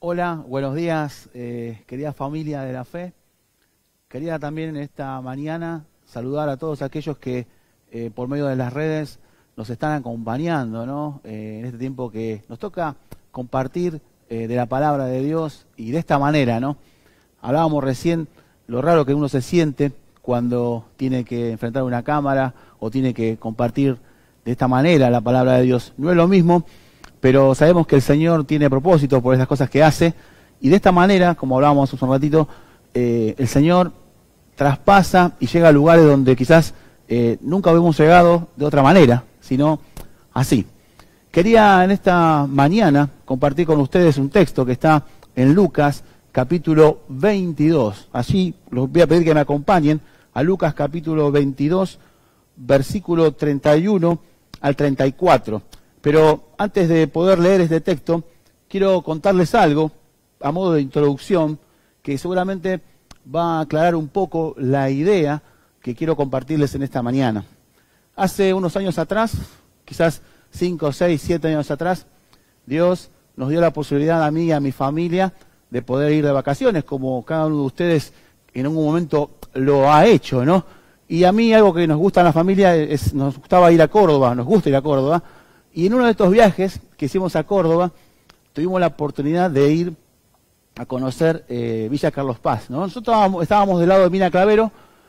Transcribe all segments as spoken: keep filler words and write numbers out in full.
Hola, buenos días, eh, querida familia de la fe. Quería también en esta mañana saludar a todos aquellos que eh, por medio de las redes nos están acompañando, ¿no? Eh, en este tiempo que nos toca compartir eh, de la palabra de Dios y de esta manera, ¿no? Hablábamos recién lo raro que uno se siente cuando tiene que enfrentar una cámara o tiene que compartir de esta manera la palabra de Dios. No es lo mismo, pero sabemos que el Señor tiene propósito por esas cosas que hace, y de esta manera, como hablábamos hace un ratito, eh, el Señor traspasa y llega a lugares donde quizás eh, nunca habíamos llegado de otra manera, sino así. Quería en esta mañana compartir con ustedes un texto que está en Lucas capítulo veintidós. Allí los voy a pedir que me acompañen a Lucas capítulo veintidós, versículo treinta y uno al treinta y cuatro. Pero antes de poder leer este texto, quiero contarles algo a modo de introducción que seguramente va a aclarar un poco la idea que quiero compartirles en esta mañana. Hace unos años atrás, quizás cinco, seis, siete años atrás, Dios nos dio la posibilidad a mí y a mi familia de poder ir de vacaciones, como cada uno de ustedes en algún momento lo ha hecho, ¿no? Y a mí algo que nos gusta en la familia es, nos gustaba ir a Córdoba, nos gusta ir a Córdoba, y en uno de estos viajes que hicimos a Córdoba, tuvimos la oportunidad de ir a conocer eh, Villa Carlos Paz, ¿no? Nosotros estábamos, estábamos del lado de Mina Clavero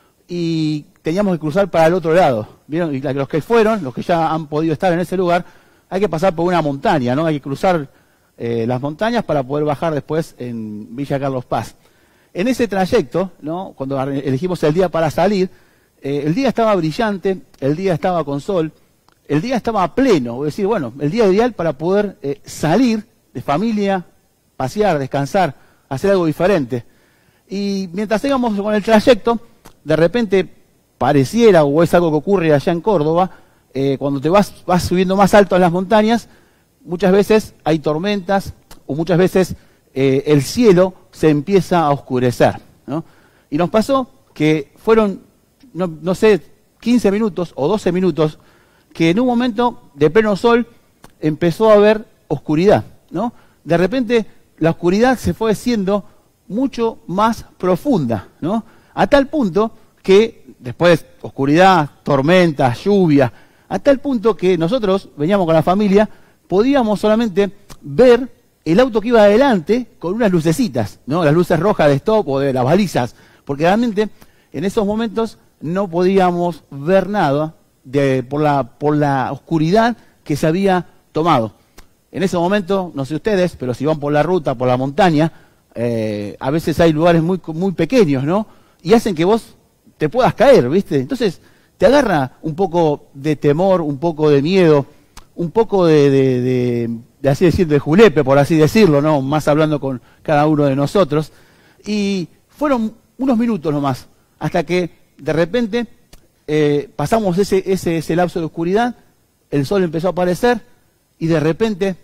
y teníamos que cruzar para el otro lado, ¿vieron? Y los que fueron, los que ya han podido estar en ese lugar, hay que pasar por una montaña, ¿no? Hay que cruzar eh, las montañas para poder bajar después en Villa Carlos Paz. En ese trayecto, ¿no? Cuando elegimos el día para salir, eh, el día estaba brillante, el día estaba con sol, el día estaba pleno, es decir, bueno, el día ideal para poder eh, salir de familia, pasear, descansar, hacer algo diferente. Y mientras íbamos con el trayecto, de repente pareciera, o es algo que ocurre allá en Córdoba, eh, cuando te vas, vas subiendo más alto en las montañas, muchas veces hay tormentas, o muchas veces eh, el cielo se empieza a oscurecer, ¿no? Y nos pasó que fueron, no, no sé, quince minutos o doce minutos, que en un momento de pleno sol empezó a haber oscuridad, ¿no? De repente la oscuridad se fue haciendo mucho más profunda, ¿no? A tal punto que después oscuridad, tormentas, lluvia, a tal punto que nosotros veníamos con la familia, podíamos solamente ver el auto que iba adelante con unas lucecitas, ¿no? Las luces rojas de stop o de las balizas, porque realmente en esos momentos no podíamos ver nada de, por, la, por la oscuridad que se había tomado. En ese momento, no sé ustedes, pero si van por la ruta, por la montaña, eh, a veces hay lugares muy, muy pequeños, ¿no? Y hacen que vos te puedas caer, ¿viste? Entonces te agarra un poco de temor, un poco de miedo, un poco de, de, de, de así decir, de julepe, por así decirlo, ¿no? Más hablando con cada uno de nosotros. Y fueron unos minutos nomás, hasta que de repente eh, pasamos ese, ese, ese lapso de oscuridad, el sol empezó a aparecer y de repente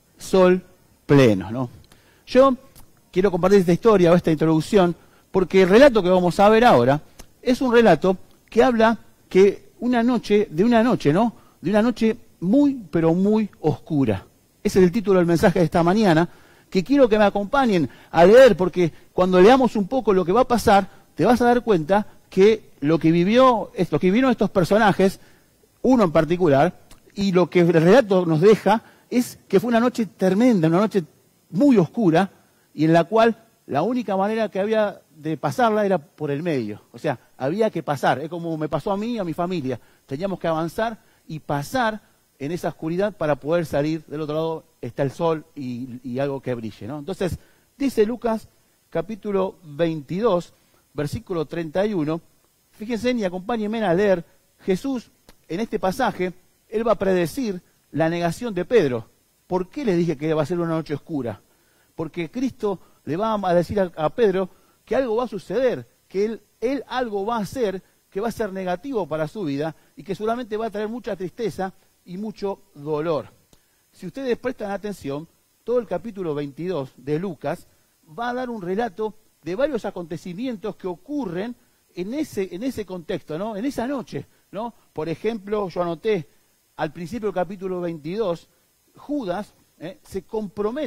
sol pleno, ¿no? Yo quiero compartir esta historia o esta introducción porque el relato que vamos a ver ahora es un relato que habla que una noche, de una noche, ¿no? De una noche muy, pero muy oscura. Ese es el título del mensaje de esta mañana, que quiero que me acompañen a leer, porque cuando leamos un poco lo que va a pasar, te vas a dar cuenta que lo que vivió, lo que vivieron estos personajes, uno en particular, y lo que el relato nos deja es que fue una noche tremenda, una noche muy oscura, y en la cual la única manera que había de pasarla era por el medio. O sea, había que pasar. Es como me pasó a mí y a mi familia. Teníamos que avanzar y pasar en esa oscuridad para poder salir. Del otro lado está el sol y, y algo que brille, ¿no? Entonces, dice Lucas capítulo veintidós, versículo treinta y uno. Fíjense y acompáñenme a leer. Jesús, en este pasaje, él va a predecir la negación de Pedro. ¿Por qué le dije que va a ser una noche oscura? Porque Cristo le va a decir a, a Pedro que algo va a suceder, que él, él algo va a hacer que va a ser negativo para su vida y que seguramente va a traer mucha tristeza y mucho dolor. Si ustedes prestan atención, todo el capítulo veintidós de Lucas va a dar un relato de varios acontecimientos que ocurren en ese, en ese contexto, ¿no? En esa noche, ¿no? Por ejemplo, yo anoté al principio del capítulo veintidós, Judas eh, se compromete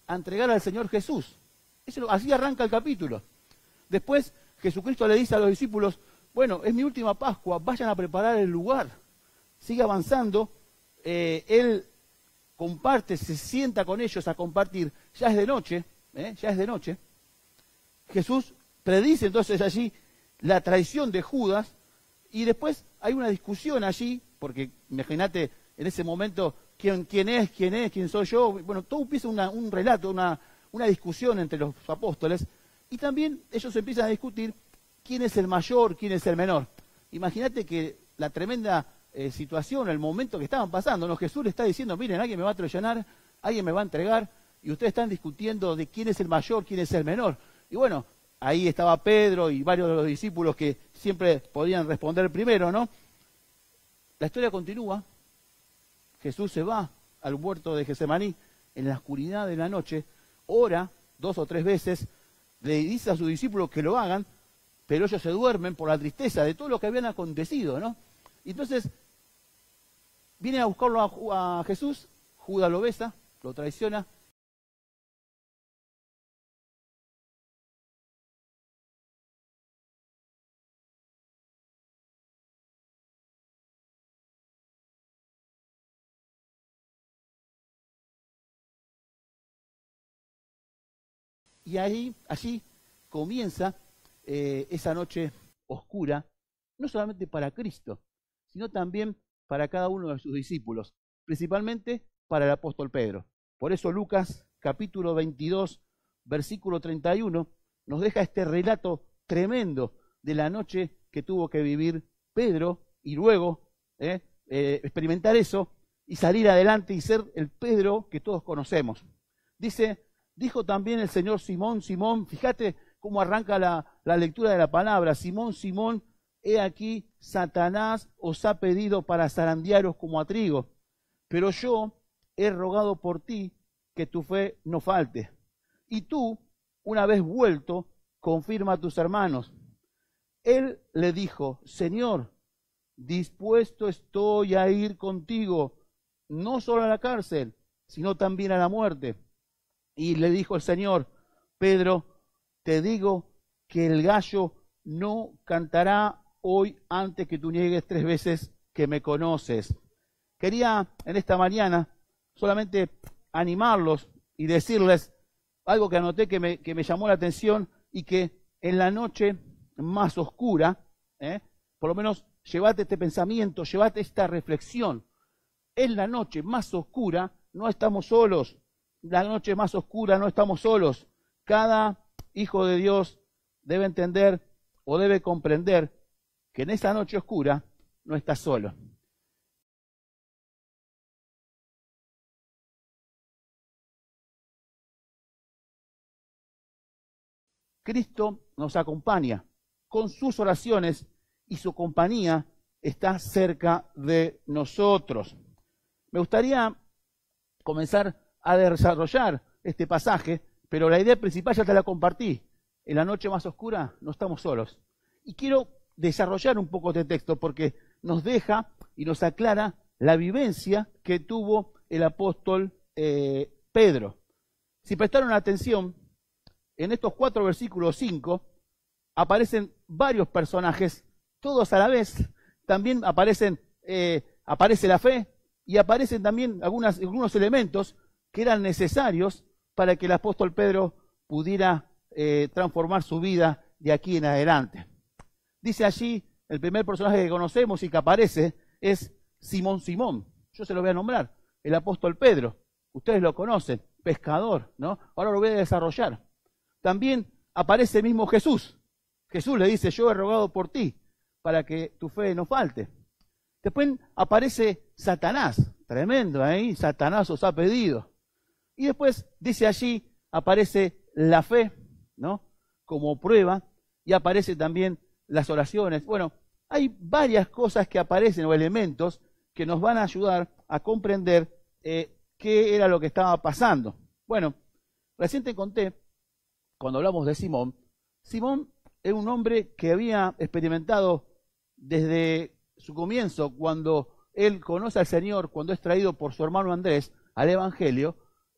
a entregar al Señor Jesús. Eso, así arranca el capítulo. Después Jesucristo le dice a los discípulos, bueno, es mi última Pascua, vayan a preparar el lugar. Sigue avanzando, eh, él comparte, se sienta con ellos a compartir. Ya es de noche, ¿eh? ya es de noche. Jesús predice entonces allí la traición de Judas y después hay una discusión allí, porque imagínate en ese momento quién, quién es, quién es, quién soy yo. Bueno, todo empieza una, un relato, una, una discusión entre los apóstoles y también ellos empiezan a discutir quién es el mayor, quién es el menor. Imagínate que la tremenda eh, situación, el momento que estaban pasando, ¿no? Jesús le está diciendo, miren, alguien me va a traicionar, alguien me va a entregar, y ustedes están discutiendo de quién es el mayor, quién es el menor. Y bueno, ahí estaba Pedro y varios de los discípulos que siempre podían responder primero, ¿no? La historia continúa. Jesús se va al huerto de Getsemaní en la oscuridad de la noche, ora dos o tres veces, le dice a sus discípulos que lo hagan, pero ellos se duermen por la tristeza de todo lo que habían acontecido, ¿no? Y entonces, vienen a buscarlo a, a Jesús, Judas lo besa, lo traiciona. Y ahí, allí comienza eh, esa noche oscura, no solamente para Cristo, sino también para cada uno de sus discípulos, principalmente para el apóstol Pedro. Por eso Lucas capítulo veintidós, versículo treinta y uno, nos deja este relato tremendo de la noche que tuvo que vivir Pedro y luego eh, eh, experimentar eso y salir adelante y ser el Pedro que todos conocemos. Dice, dijo también el Señor, Simón, Simón, fíjate cómo arranca la, la lectura de la palabra, Simón, Simón, he aquí, Satanás os ha pedido para zarandearos como a trigo, pero yo he rogado por ti que tu fe no falte. Y tú, una vez vuelto, confirma a tus hermanos. Él le dijo, Señor, dispuesto estoy a ir contigo, no solo a la cárcel, sino también a la muerte. Y le dijo el Señor, Pedro, te digo que el gallo no cantará hoy antes que tú niegues tres veces que me conoces. Quería en esta mañana solamente animarlos y decirles algo que anoté que me, que me llamó la atención y que en la noche más oscura, ¿eh? por lo menos llévate este pensamiento, llévate esta reflexión. En la noche más oscura no estamos solos. La noche más oscura no estamos solos. Cada hijo de Dios debe entender o debe comprender que en esa noche oscura no está solo. Cristo nos acompaña con sus oraciones y su compañía está cerca de nosotros. Me gustaría comenzar a desarrollar este pasaje, pero la idea principal ya te la compartí. En la noche más oscura no estamos solos. Y quiero desarrollar un poco este texto porque nos deja y nos aclara la vivencia que tuvo el apóstol eh, Pedro. Si prestaron atención, en estos cuatro versículos cinco aparecen varios personajes, todos a la vez. También aparecen, eh, aparece la fe y aparecen también algunas, algunos elementos que eran necesarios para que el apóstol Pedro pudiera eh, transformar su vida de aquí en adelante. Dice allí, el primer personaje que conocemos y que aparece es Simón Simón. Yo se lo voy a nombrar, el apóstol Pedro. Ustedes lo conocen, pescador, ¿no? Ahora lo voy a desarrollar. También aparece el mismo Jesús. Jesús le dice, yo he rogado por ti para que tu fe no falte. Después aparece Satanás, tremendo ahí, Satanás os ha pedido. Y después dice allí, aparece la fe, ¿no? Como prueba, y aparece también las oraciones. Bueno, hay varias cosas que aparecen o elementos que nos van a ayudar a comprender eh, qué era lo que estaba pasando. Bueno, recién te conté, cuando hablamos de Simón, Simón es un hombre que había experimentado desde su comienzo, cuando él conoce al Señor, cuando es traído por su hermano Andrés al Evangelio,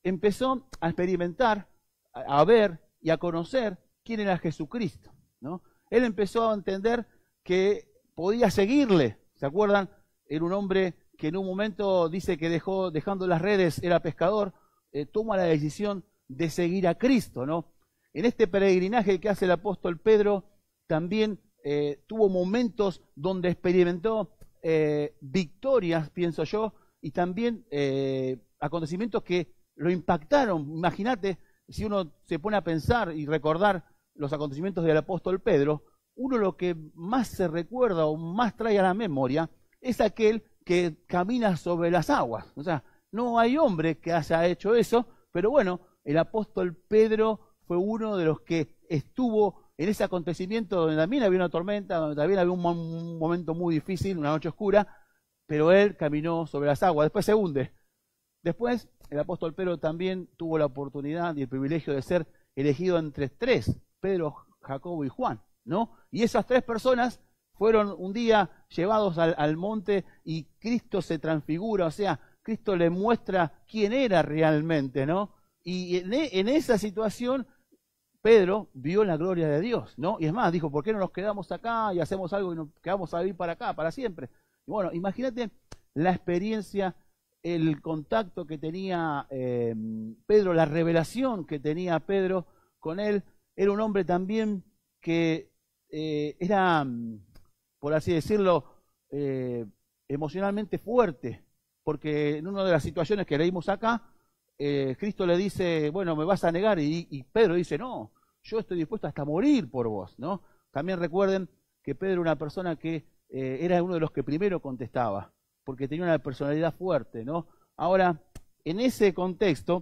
empezó a experimentar, a, a ver y a conocer quién era Jesucristo, ¿no? Él empezó a entender que podía seguirle. ¿Se acuerdan? Era un hombre que en un momento dice que dejó, dejando las redes, era pescador, eh, toma la decisión de seguir a Cristo, ¿no? En este peregrinaje que hace el apóstol Pedro, también eh, tuvo momentos donde experimentó eh, victorias, pienso yo, y también eh, acontecimientos que lo impactaron. Imagínate, si uno se pone a pensar y recordar los acontecimientos del apóstol Pedro, uno lo que más se recuerda o más trae a la memoria es aquel que camina sobre las aguas. O sea, no hay hombre que haya hecho eso, pero bueno, el apóstol Pedro fue uno de los que estuvo en ese acontecimiento donde también había una tormenta, donde también había un, un momento muy difícil, una noche oscura, pero él caminó sobre las aguas, después se hunde. Después, el apóstol Pedro también tuvo la oportunidad y el privilegio de ser elegido entre tres, Pedro, Jacobo y Juan, ¿no? Y esas tres personas fueron un día llevados al, al monte y Cristo se transfigura, o sea, Cristo le muestra quién era realmente, ¿no? Y en, en esa situación, Pedro vio la gloria de Dios, ¿no? Y es más, dijo, ¿por qué no nos quedamos acá y hacemos algo y nos quedamos a vivir para acá, para siempre? Y bueno, imagínate la experiencia, el contacto que tenía eh, Pedro, la revelación que tenía Pedro con él. Era un hombre también que eh, era, por así decirlo, eh, emocionalmente fuerte, porque en una de las situaciones que leímos acá, eh, Cristo le dice, bueno, me vas a negar, y, y Pedro dice, no, yo estoy dispuesto hasta morir por vos, ¿no? También recuerden que Pedro era una persona que eh, era uno de los que primero contestaba, porque tenía una personalidad fuerte, ¿no? Ahora, en ese contexto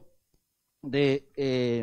de, eh,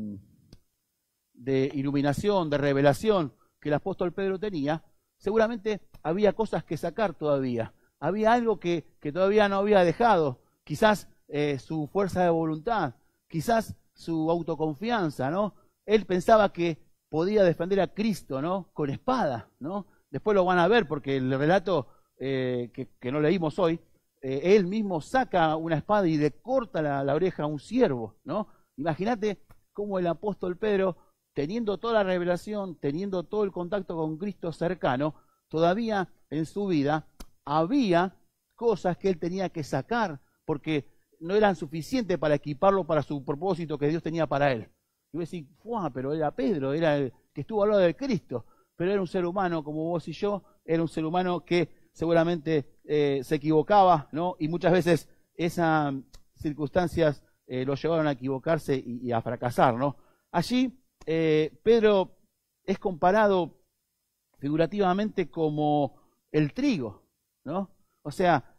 de iluminación, de revelación que el apóstol Pedro tenía, seguramente había cosas que sacar todavía, había algo que, que todavía no había dejado, quizás eh, su fuerza de voluntad, quizás su autoconfianza, ¿no? Él pensaba que podía defender a Cristo, ¿no? Con espada, ¿no? Después lo van a ver porque el relato eh, que, que no leímos hoy, eh, él mismo saca una espada y le corta la, la oreja a un siervo, ¿no? Imagínate cómo el apóstol Pedro, teniendo toda la revelación, teniendo todo el contacto con Cristo cercano, todavía en su vida había cosas que él tenía que sacar porque no eran suficientes para equiparlo para su propósito que Dios tenía para él. Y voy a decir, ¡fua! Pero era Pedro, era el que estuvo al lado de Cristo, pero era un ser humano como vos y yo, era un ser humano que seguramente eh, se equivocaba, ¿no? Y muchas veces esas circunstancias eh, lo llevaron a equivocarse y, y a fracasar, ¿no? Allí eh, Pedro es comparado figurativamente como el trigo, ¿no? O sea,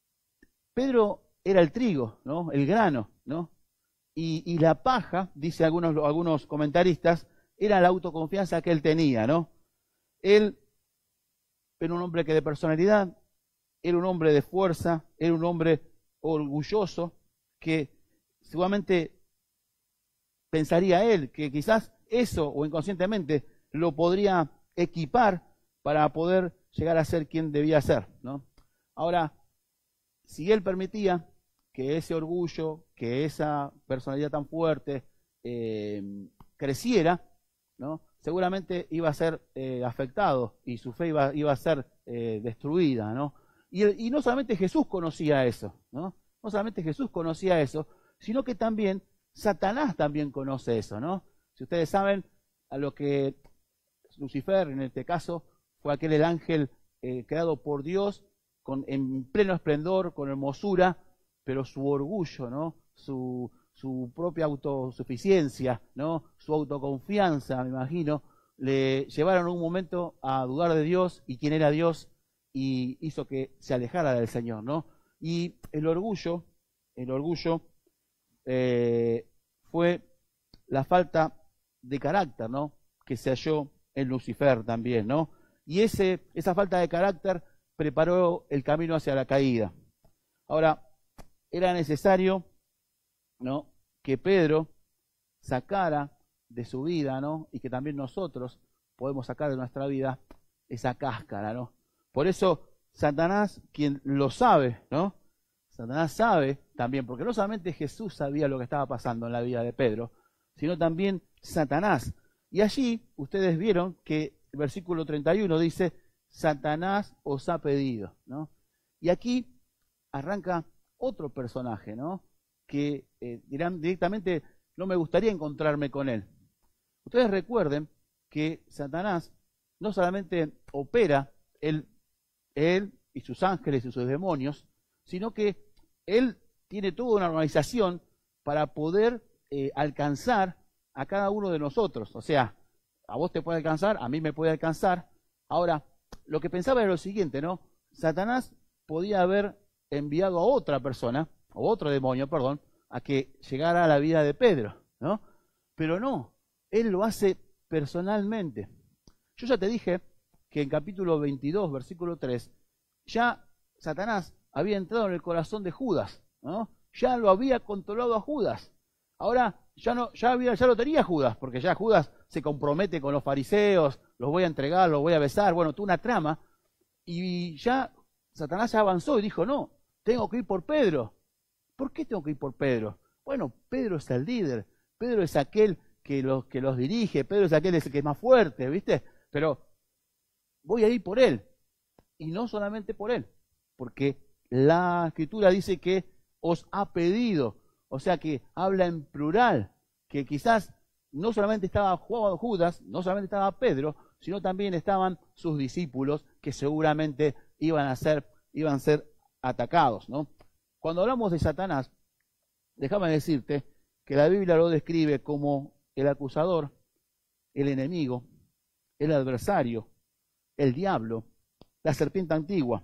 Pedro era el trigo, ¿no? El grano, ¿no? Y, y la paja, dice algunos, algunos comentaristas, era la autoconfianza que él tenía, ¿no? Él era un hombre que de personalidad, era un hombre de fuerza, era un hombre orgulloso, que seguramente pensaría él que quizás eso, o inconscientemente, lo podría equipar para poder llegar a ser quien debía ser, ¿no? Ahora, si él permitía que ese orgullo, que esa personalidad tan fuerte eh, creciera, ¿no? Seguramente iba a ser eh, afectado y su fe iba, iba a ser eh, destruida, ¿no? Y, y no solamente Jesús conocía eso, ¿no? No solamente Jesús conocía eso, sino que también Satanás también conoce eso, ¿no? Si ustedes saben, a lo que Lucifer, en este caso, fue aquel el ángel eh, creado por Dios con, en pleno esplendor, con hermosura, pero su orgullo, ¿no? Su, su propia autosuficiencia, ¿no? Su autoconfianza, me imagino, le llevaron un momento a dudar de Dios y quién era Dios y hizo que se alejara del Señor, ¿no? Y el orgullo, el orgullo eh, fue la falta de carácter, ¿no? Que se halló en Lucifer también, ¿no? Y ese, esa falta de carácter preparó el camino hacia la caída. Ahora, era necesario, ¿no?, que Pedro sacara de su vida, ¿no?, y que también nosotros podemos sacar de nuestra vida esa cáscara, ¿no? Por eso Satanás, quien lo sabe, ¿no?, Satanás sabe también, porque no solamente Jesús sabía lo que estaba pasando en la vida de Pedro, sino también Satanás. Y allí ustedes vieron que el versículo treinta y uno dice, Satanás os ha pedido, ¿no? Y aquí arranca otro personaje, ¿no? Que eh, dirán directamente, no me gustaría encontrarme con él. Ustedes recuerden que Satanás no solamente opera él, él y sus ángeles y sus demonios, sino que él tiene toda una organización para poder eh, alcanzar a cada uno de nosotros. O sea, a vos te puede alcanzar, a mí me puede alcanzar. Ahora, lo que pensaba era lo siguiente, ¿no? Satanás podía haber enviado a otra persona, o otro demonio, perdón, a que llegara a la vida de Pedro, ¿no? Pero no, él lo hace personalmente. Yo ya te dije que en capítulo veintidós, versículo tres, ya Satanás había entrado en el corazón de Judas, ¿no? Ya lo había controlado a Judas. Ahora ya no, ya había, ya lo tenía Judas, porque ya Judas se compromete con los fariseos, los voy a entregar, los voy a besar, bueno, tuvo una trama, y ya Satanás ya avanzó y dijo, no, tengo que ir por Pedro. ¿Por qué tengo que ir por Pedro? Bueno, Pedro es el líder, Pedro es aquel que los, que los dirige, Pedro es aquel que es más fuerte, ¿viste? Pero voy a ir por él, y no solamente por él, porque la Escritura dice que os ha pedido, o sea que habla en plural, que quizás no solamente estaba Judas, no solamente estaba Pedro, sino también estaban sus discípulos que seguramente iban a ser, iban a ser atacados, ¿no? Cuando hablamos de Satanás, déjame decirte que la Biblia lo describe como el acusador, el enemigo, el adversario, el diablo, la serpiente antigua,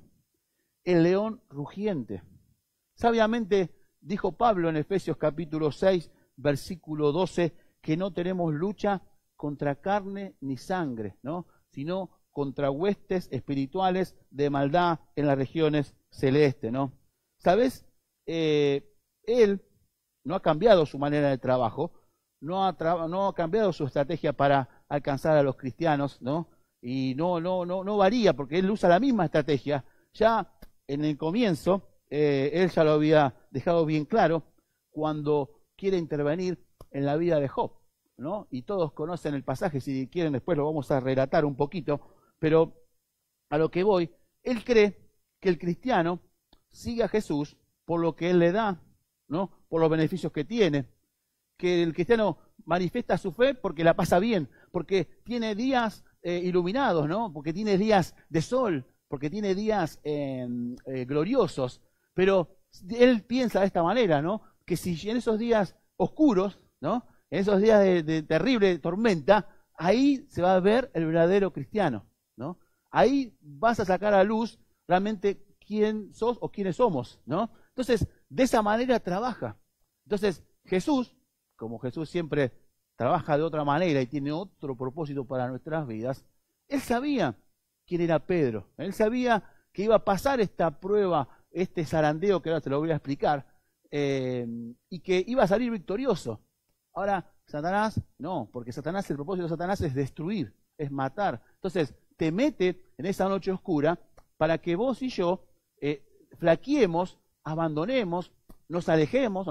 el león rugiente. Sabiamente dijo Pablo en Efesios capítulo seis, versículo doce, que no tenemos lucha contra carne ni sangre, ¿no? Sino contra huestes espirituales de maldad en las regiones celestes, ¿no? ¿Sabes? Eh, él no ha cambiado su manera de trabajo, no ha, tra no ha cambiado su estrategia para alcanzar a los cristianos, ¿no? Y no, no, no, no varía, porque él usa la misma estrategia. Ya en el comienzo, eh, él ya lo había dejado bien claro cuando quiere intervenir en la vida de Job, ¿no? Y todos conocen el pasaje, si quieren después lo vamos a relatar un poquito, pero a lo que voy, él cree que el cristiano sigue a Jesús por lo que él le da, ¿no? Por los beneficios que tiene, que el cristiano manifiesta su fe porque la pasa bien, porque tiene días eh, iluminados, ¿no? Porque tiene días de sol, porque tiene días eh, eh, gloriosos, pero él piensa de esta manera, ¿no? Que si en esos días oscuros, ¿no? En esos días de, de terrible tormenta, ahí se va a ver el verdadero cristiano, ¿no? Ahí vas a sacar a luz realmente quién sos o quiénes somos, ¿no? Entonces, de esa manera trabaja. Entonces, Jesús, como Jesús siempre trabaja de otra manera y tiene otro propósito para nuestras vidas, él sabía quién era Pedro. Él sabía que iba a pasar esta prueba, este zarandeo que ahora te lo voy a explicar, eh, y que iba a salir victorioso. Ahora, Satanás, no, porque Satanás, el propósito de Satanás es destruir, es matar. Entonces, te mete en esa noche oscura para que vos y yo eh, flaqueemos, abandonemos, nos alejemos,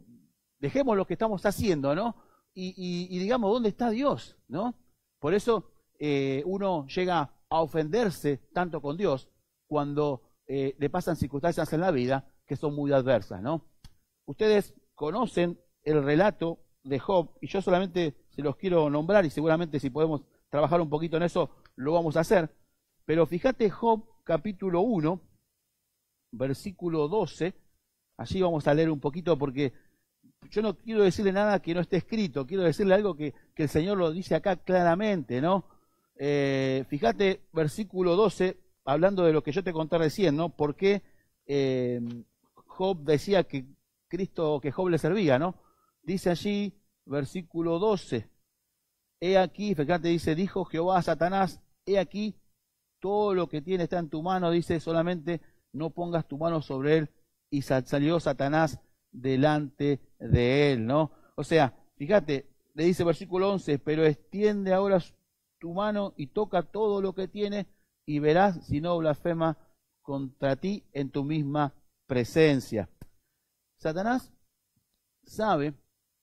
dejemos lo que estamos haciendo, ¿no? Y, y, y digamos, ¿dónde está Dios? ¿No? Por eso eh, uno llega a ofenderse tanto con Dios cuando eh, le pasan circunstancias en la vida que son muy adversas, ¿no? Ustedes conocen el relato de Job, y yo solamente se los quiero nombrar, y seguramente si podemos trabajar un poquito en eso, lo vamos a hacer. Pero fíjate Job capítulo uno, versículo doce, allí vamos a leer un poquito porque yo no quiero decirle nada que no esté escrito, quiero decirle algo que, que el Señor lo dice acá claramente, ¿no? Eh, fíjate versículo doce, hablando de lo que yo te conté recién, ¿no? Porque eh, Job decía que Cristo, que Job le servía, ¿no? Dice allí, versículo doce, he aquí, fíjate, dice, dijo Jehová a Satanás, he aquí, todo lo que tiene está en tu mano, dice, solamente no pongas tu mano sobre él, y salió Satanás delante de él, ¿no? O sea, fíjate, le dice versículo once, pero extiende ahora tu mano y toca todo lo que tiene, y verás si no blasfema contra ti en tu misma presencia. Satanás sabe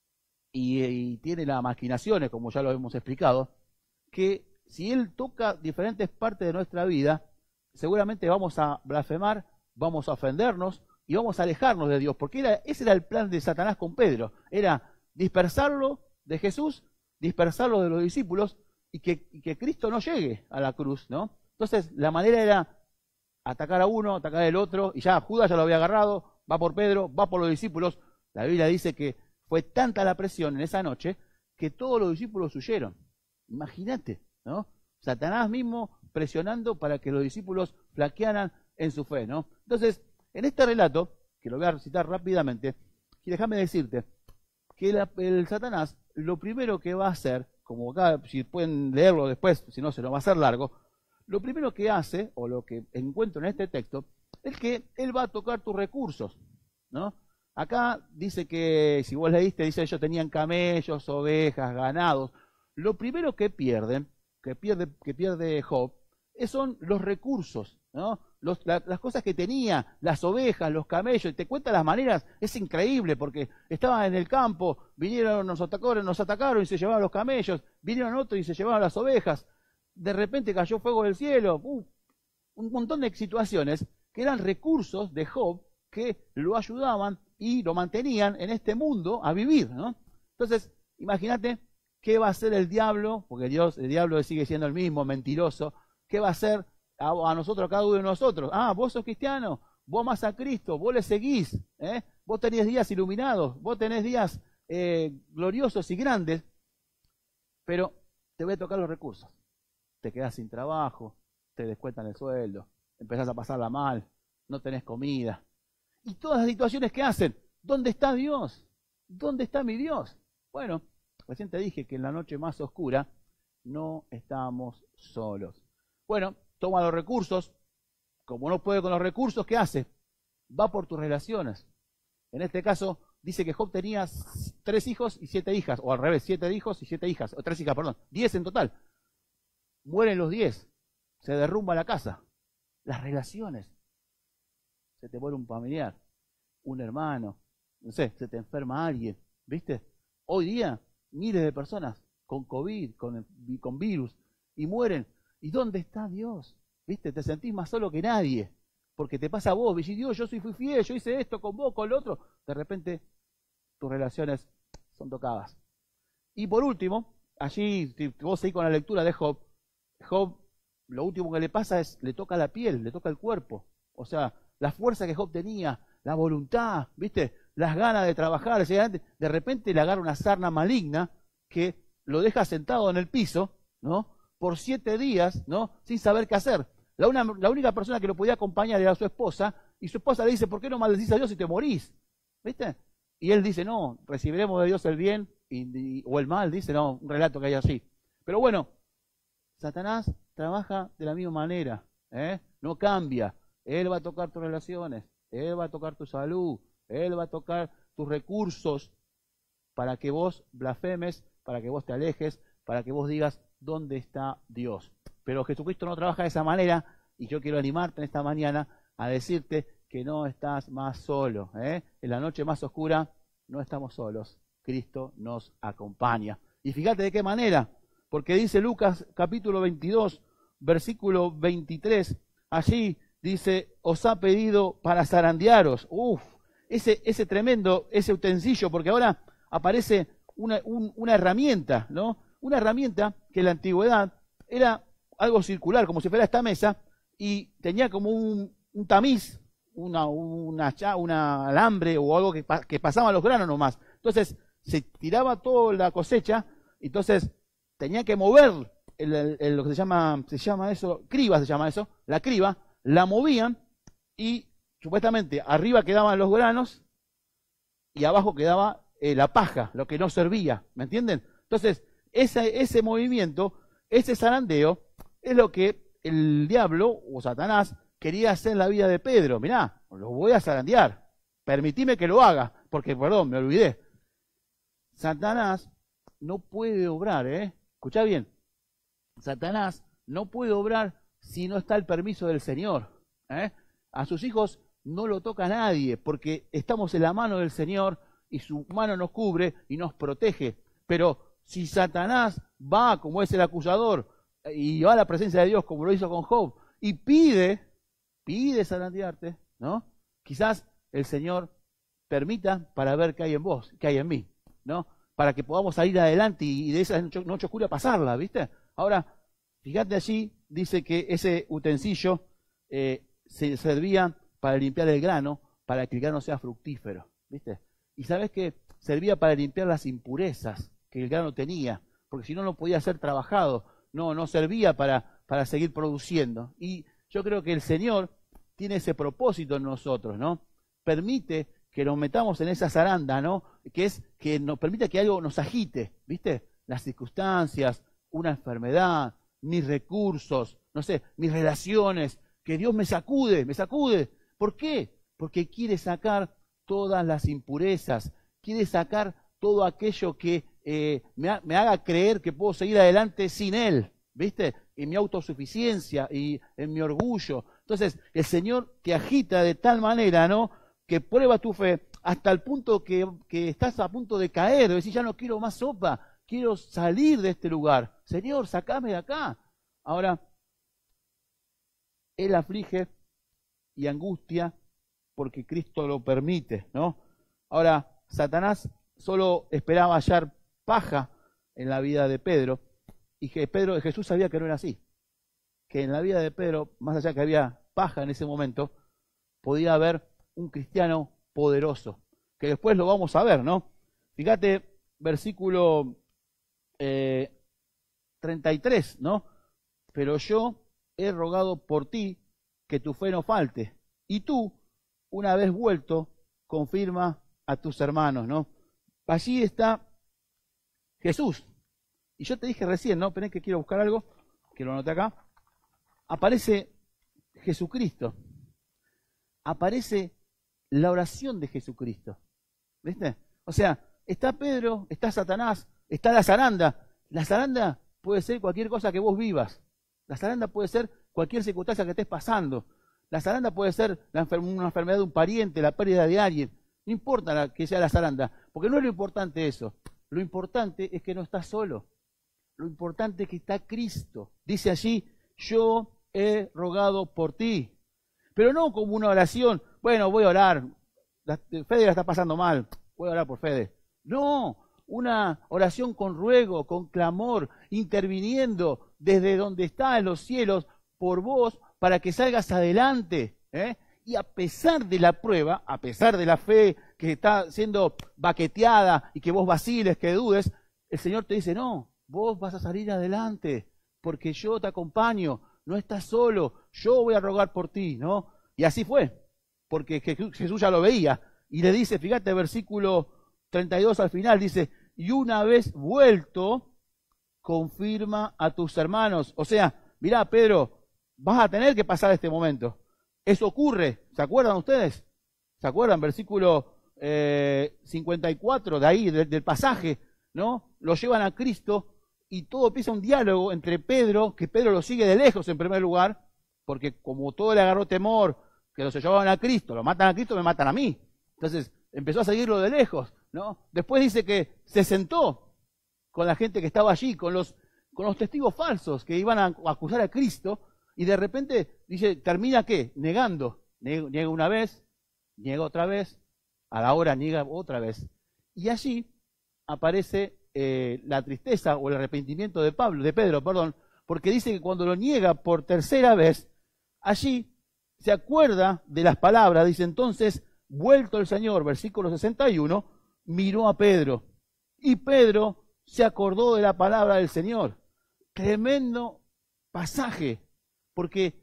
y, y tiene las maquinaciones, como ya lo hemos explicado, que si él toca diferentes partes de nuestra vida, seguramente vamos a blasfemar, vamos a ofendernos y vamos a alejarnos de Dios, porque era, ese era el plan de Satanás con Pedro, era dispersarlo de Jesús, dispersarlo de los discípulos y que, y que Cristo no llegue a la cruz, ¿no? Entonces la manera era atacar a uno, atacar al otro, y ya Judas ya lo había agarrado, va por Pedro, va por los discípulos. La Biblia dice que fue tanta la presión en esa noche que todos los discípulos huyeron. Imagínate, ¿no? Satanás mismo presionando para que los discípulos flaquearan en su fe, ¿no? Entonces, en este relato, que lo voy a recitar rápidamente, déjame decirte que la, el Satanás lo primero que va a hacer, como acá, si pueden leerlo después, si no se lo va a hacer largo, lo primero que hace, o lo que encuentro en este texto, es que él va a tocar tus recursos, ¿no? Acá dice que, si vos leíste, dice ellos tenían camellos, ovejas, ganados. Lo primero que pierden, que pierde, que pierde Job, son los recursos, ¿no? Los, la, las cosas que tenía, las ovejas, los camellos, y te cuenta las maneras, es increíble, porque estaban en el campo, vinieron, nos atacaron, nos atacaron y se llevaban los camellos, vinieron otros y se llevaban las ovejas, de repente cayó fuego del cielo, uh, un montón de situaciones que eran recursos de Job que lo ayudaban y lo mantenían en este mundo a vivir, ¿no? Entonces, imagínate qué va a hacer el diablo, porque Dios, el diablo sigue siendo el mismo, mentiroso, qué va a hacer a, a nosotros, a cada uno de nosotros. Ah, vos sos cristiano, vos amás a Cristo, vos le seguís, ¿eh? Vos tenés días iluminados, vos tenés días eh, gloriosos y grandes, pero te voy a tocar los recursos. Te quedás sin trabajo, te descuentan el sueldo, empezás a pasarla mal, no tenés comida. Y todas las situaciones que hacen, ¿dónde está Dios? ¿Dónde está mi Dios? Bueno, recién te dije que en la noche más oscura no estamos solos. Bueno, toma los recursos, como no puede con los recursos, ¿qué hace? Va por tus relaciones. En este caso, dice que Job tenía tres hijos y siete hijas, o al revés, siete hijos y siete hijas, o tres hijas, perdón, diez en total. Mueren los diez, se derrumba la casa, las relaciones, se te muere un familiar, un hermano, no sé, se te enferma alguien, ¿viste? Hoy día, miles de personas con COVID, con, con virus, y mueren. ¿Y dónde está Dios? ¿Viste? Te sentís más solo que nadie, porque te pasa a vos, y Dios, yo soy fui fiel, yo hice esto con vos, con el otro, de repente tus relaciones son tocadas. Y por último, allí, si vos seguís con la lectura de Job, Job, lo último que le pasa es, le toca la piel, le toca el cuerpo. O sea, la fuerza que Job tenía, la voluntad, ¿viste? Las ganas de trabajar, de repente le agarra una sarna maligna que lo deja sentado en el piso, ¿no? Por siete días, ¿no? Sin saber qué hacer. La, una, la única persona que lo podía acompañar era su esposa, y su esposa le dice, ¿por qué no maldecís a Dios si te morís? ¿Viste? Y él dice, no, recibiremos de Dios el bien y, y, o el mal, dice, no, un relato que hay así. Pero bueno, Satanás trabaja de la misma manera, ¿eh? No cambia. Él va a tocar tus relaciones, él va a tocar tu salud, él va a tocar tus recursos para que vos blasfemes, para que vos te alejes, para que vos digas dónde está Dios. Pero Jesucristo no trabaja de esa manera y yo quiero animarte en esta mañana a decirte que no estás más solo, ¿eh? En la noche más oscura no estamos solos, Cristo nos acompaña. Y fíjate de qué manera, porque dice Lucas capítulo veintidós, versículo veintitrés, allí dice, os ha pedido para zarandearos. Uf, ese, ese tremendo, ese utensilio, porque ahora aparece una, un, una herramienta, ¿no? Una herramienta que en la antigüedad era algo circular, como si fuera esta mesa, y tenía como un, un tamiz, una, una, una alambre o algo que, que pasaba los granos nomás. Entonces se tiraba toda la cosecha, entonces tenía que mover el, el, el, lo que se llama, se llama eso, criba se llama eso, la criba, la movían y supuestamente arriba quedaban los granos y abajo quedaba eh, la paja, lo que no servía, ¿me entienden? Entonces, ese, ese movimiento, ese zarandeo, es lo que el diablo o Satanás quería hacer en la vida de Pedro. Mirá, lo voy a zarandear, permitime que lo haga, porque, perdón, me olvidé. Satanás no puede obrar, ¿eh? Escuchá bien, Satanás no puede obrar si no está el permiso del Señor, ¿eh? A sus hijos no lo toca nadie, porque estamos en la mano del Señor y su mano nos cubre y nos protege. Pero si Satanás va, como es el acusador, y va a la presencia de Dios, como lo hizo con Job, y pide, pide zarandearte, ¿no? Quizás el Señor permita para ver qué hay en vos, qué hay en mí, ¿no? Para que podamos salir adelante y de esa noche, noche oscura pasarla, ¿viste? Ahora, fíjate allí, dice que ese utensilio eh, se servía para limpiar el grano, para que el grano sea fructífero, ¿viste? Y sabes que servía para limpiar las impurezas que el grano tenía, porque si no, no podía ser trabajado, no, no servía para, para seguir produciendo. Y yo creo que el Señor tiene ese propósito en nosotros, ¿no? Permite que nos metamos en esa zaranda, ¿no? Que es que nos permite que algo nos agite, ¿viste? Las circunstancias, una enfermedad, mis recursos, no sé, mis relaciones, que Dios me sacude, me sacude. ¿Por qué? Porque quiere sacar todas las impurezas, quiere sacar todo aquello que eh, me, ha, me haga creer que puedo seguir adelante sin Él, ¿viste? En mi autosuficiencia y en mi orgullo. Entonces, el Señor te agita de tal manera, ¿no? Que prueba tu fe hasta el punto que, que estás a punto de caer, de decir, ya no quiero más sopa, quiero salir de este lugar. Señor, sacame de acá. Ahora, Él aflige y angustia porque Cristo lo permite, ¿no? Ahora, Satanás solo esperaba hallar paja en la vida de Pedro, y que Pedro, Jesús sabía que no era así, que en la vida de Pedro, más allá que había paja en ese momento, podía haber un cristiano poderoso, que después lo vamos a ver, ¿no? Fíjate, versículo eh, treinta y tres, ¿no? Pero yo he rogado por ti que tu fe no falte, y tú, una vez vuelto, confirma a tus hermanos, ¿no? Allí está Jesús. Y yo te dije recién, ¿no? Esperé que quiero buscar algo, que lo anoté acá. Aparece Jesucristo. Aparece la oración de Jesucristo. ¿Viste? O sea, está Pedro, está Satanás, está la zaranda. La zaranda puede ser cualquier cosa que vos vivas. La zaranda puede ser cualquier circunstancia que estés pasando. La zaranda puede ser la enfer- una enfermedad de un pariente, la pérdida de alguien. No importa la, que sea la zaranda, porque no es lo importante eso. Lo importante es que no estás solo. Lo importante es que está Cristo. Dice allí, yo he rogado por ti. Pero no como una oración, bueno, voy a orar. La, Fede la está pasando mal, voy a orar por Fede. No, una oración con ruego, con clamor, interviniendo desde donde está en los cielos por vos para que salgas adelante, ¿eh? Y a pesar de la prueba, a pesar de la fe que está siendo baqueteada y que vos vaciles, que dudes, el Señor te dice, no, vos vas a salir adelante, porque yo te acompaño, no estás solo, yo voy a rogar por ti, ¿no? Y así fue, porque Jesús ya lo veía, y le dice, fíjate, versículo treinta y dos al final, dice, y una vez vuelto, confirma a tus hermanos. O sea, mirá, Pedro, vas a tener que pasar este momento. Eso ocurre, ¿se acuerdan ustedes? ¿Se acuerdan? Versículo eh, cincuenta y cuatro de ahí, de, del pasaje, ¿no? Lo llevan a Cristo y todo empieza un diálogo entre Pedro, que Pedro lo sigue de lejos en primer lugar, porque como todo le agarró temor, que los llevaban a Cristo, lo matan a Cristo, me matan a mí. Entonces empezó a seguirlo de lejos, ¿no? Después dice que se sentó con la gente que estaba allí, con los, con los testigos falsos que iban a acusar a Cristo, y de repente dice, ¿termina qué? Negando. Niega una vez, niega otra vez, a la hora niega otra vez. Y allí aparece eh, la tristeza o el arrepentimiento de Pablo, de Pedro, perdón, porque dice que cuando lo niega por tercera vez, allí se acuerda de las palabras, dice entonces, vuelto el Señor, versículo sesenta y uno, miró a Pedro, y Pedro se acordó de la palabra del Señor. Tremendo pasaje, porque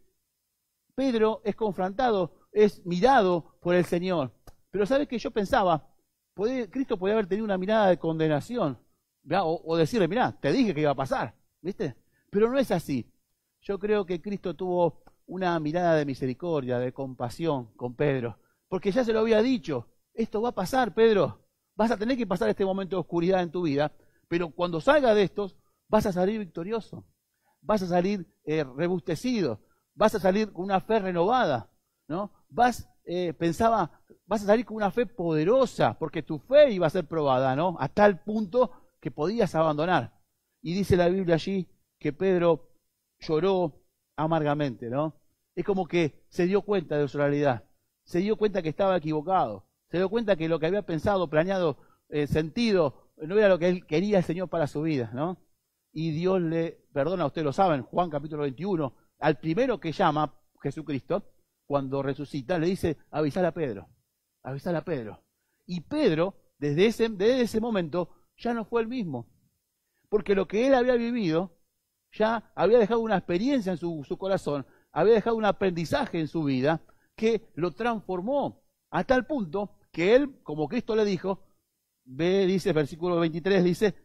Pedro es confrontado, es mirado por el Señor. Pero ¿sabes qué? Yo pensaba, podía, Cristo podía haber tenido una mirada de condenación, o, o decirle, mirá, te dije que iba a pasar, ¿viste? Pero no es así. Yo creo que Cristo tuvo una mirada de misericordia, de compasión con Pedro, porque ya se lo había dicho, esto va a pasar, Pedro, vas a tener que pasar este momento de oscuridad en tu vida, pero cuando salga de estos, vas a salir victorioso, vas a salir eh, rebustecido, vas a salir con una fe renovada. ¿no? Vas, eh, pensaba, vas a salir con una fe poderosa, porque tu fe iba a ser probada, ¿no? A tal punto que podías abandonar. Y dice la Biblia allí que Pedro lloró amargamente, ¿no? Es como que se dio cuenta de su realidad, se dio cuenta que estaba equivocado, se dio cuenta que lo que había pensado, planeado, eh, sentido, no era lo que él quería el Señor para su vida, ¿no? Y Dios le perdona, ustedes lo saben, Juan capítulo veintiuno, al primero que llama, Jesucristo, cuando resucita, le dice, avisale a Pedro, avisale a Pedro. Y Pedro, desde ese, desde ese momento, ya no fue el mismo, porque lo que él había vivido, ya había dejado una experiencia en su, su corazón, había dejado un aprendizaje en su vida, que lo transformó, a tal punto que él, como Cristo le dijo, ve, dice, versículo veintitrés, dice,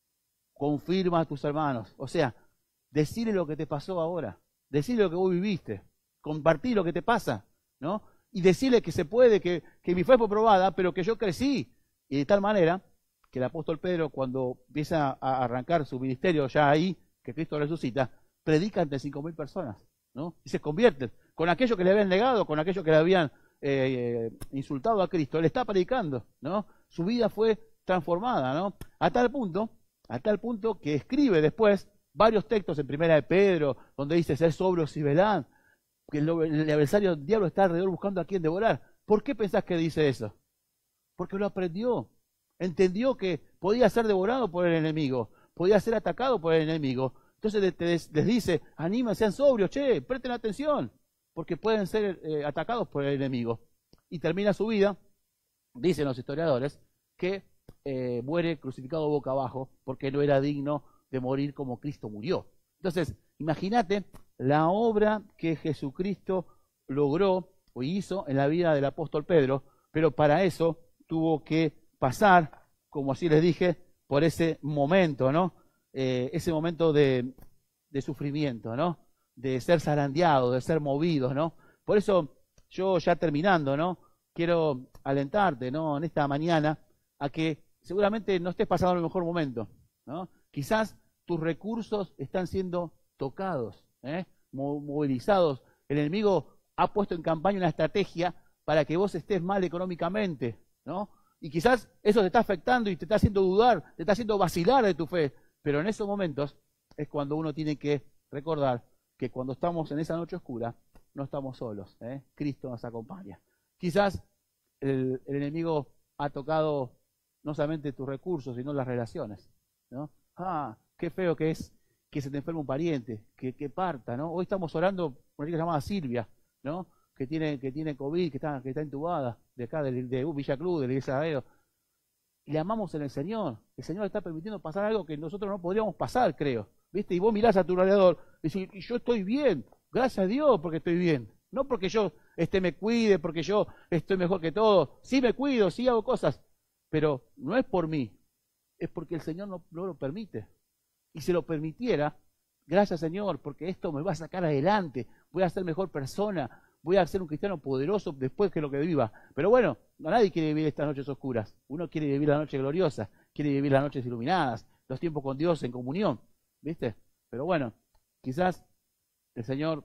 confirma a tus hermanos. O sea, decirle lo que te pasó ahora, decirle lo que vos viviste, compartir lo que te pasa, ¿no? Y decirle que se puede, que, que mi fe fue probada, pero que yo crecí. Y de tal manera que el apóstol Pedro, cuando empieza a arrancar su ministerio ya ahí, que Cristo resucita, predica ante cinco mil personas, ¿no? Y se convierte. Con aquello que le habían negado, con aquello que le habían eh, eh, insultado a Cristo, él está predicando, ¿no? Su vida fue transformada, ¿no? A tal punto, a tal punto que escribe después varios textos en Primera de Pedro, donde dice, ser sobrios y velad, que el, el adversario del diablo está alrededor buscando a quien devorar. ¿Por qué pensás que dice eso? Porque lo aprendió. Entendió que podía ser devorado por el enemigo, podía ser atacado por el enemigo. Entonces les, les dice, anímense, sean sobrios, che, presten atención, porque pueden ser eh, atacados por el enemigo. Y termina su vida, dicen los historiadores, que eh, muere crucificado boca abajo, porque no era digno de morir como Cristo murió. Entonces, imagínate la obra que Jesucristo logró o hizo en la vida del apóstol Pedro, pero para eso tuvo que pasar, como así les dije, por ese momento, ¿no? Eh, ese momento de, de sufrimiento, ¿no? De ser zarandeado, de ser movido, ¿no? Por eso yo ya terminando, ¿no? Quiero alentarte, ¿no? En esta mañana a que seguramente no estés pasando el mejor momento, ¿no? Quizás tus recursos están siendo tocados, ¿eh? movilizados. El enemigo ha puesto en campaña una estrategia para que vos estés mal económicamente, ¿no? Y quizás eso te está afectando y te está haciendo dudar, te está haciendo vacilar de tu fe. Pero en esos momentos es cuando uno tiene que recordar que cuando estamos en esa noche oscura, no estamos solos, ¿eh? Cristo nos acompaña. Quizás el, el enemigo ha tocado no solamente tus recursos, sino las relaciones, ¿no? Ah, qué feo que es que se te enferme un pariente, que, que parta, ¿no? Hoy estamos orando por una chica llamada Silvia, ¿no? Que tiene, que tiene COVID, que está, que está entubada, de acá, de, de Villa Cruz, de la iglesia de Aedo. Y le amamos en el Señor. El Señor está permitiendo pasar algo que nosotros no podríamos pasar, creo. ¿Viste? Y vos mirás a tu alrededor y decís, y yo estoy bien, gracias a Dios porque estoy bien. No porque yo este, me cuide, porque yo estoy mejor que todos. Sí me cuido, sí hago cosas, pero no es por mí, es porque el Señor no, no lo permite. Y si lo permitiera, gracias Señor, porque esto me va a sacar adelante, voy a ser mejor persona, voy a ser un cristiano poderoso después que lo que viva. Pero bueno, nadie quiere vivir estas noches oscuras. Uno quiere vivir la noche gloriosa, quiere vivir las noches iluminadas, los tiempos con Dios en comunión, ¿viste? Pero bueno, quizás el Señor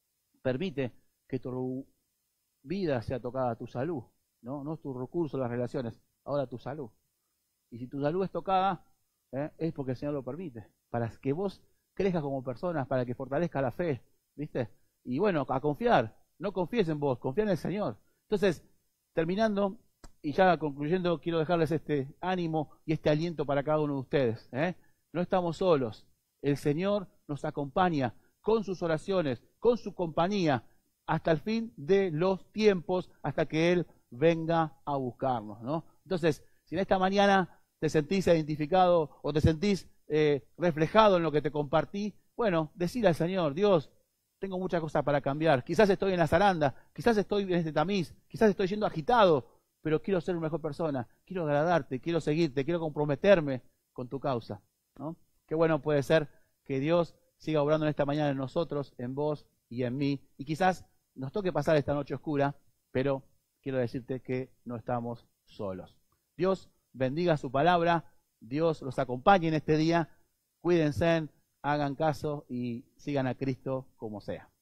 permite que tu vida sea tocada, tu salud, ¿no? No tus recursos, las relaciones, ahora tu salud. Y si tu salud es tocada, ¿eh? es porque el Señor lo permite, para que vos crezcas como personas, para que fortalezca la fe, ¿viste? Y bueno, a confiar, no confíes en vos, confía en el Señor. Entonces, terminando y ya concluyendo, quiero dejarles este ánimo y este aliento para cada uno de ustedes, ¿eh? No estamos solos, el Señor nos acompaña con sus oraciones, con su compañía, hasta el fin de los tiempos, hasta que Él venga a buscarnos, ¿no? Entonces, si en esta mañana te sentís identificado o te sentís eh, reflejado en lo que te compartí, bueno, decile al Señor, Dios, tengo muchas cosas para cambiar, quizás estoy en la zaranda, quizás estoy en este tamiz, quizás estoy siendo agitado, pero quiero ser una mejor persona, quiero agradarte, quiero seguirte, quiero comprometerme con tu causa, ¿no? Qué bueno puede ser que Dios siga obrando en esta mañana en nosotros, en vos y en mí, y quizás nos toque pasar esta noche oscura, pero quiero decirte que no estamos solos. Dios bendiga su palabra, Dios los acompañe en este día, cuídense, hagan caso y sigan a Cristo como sea.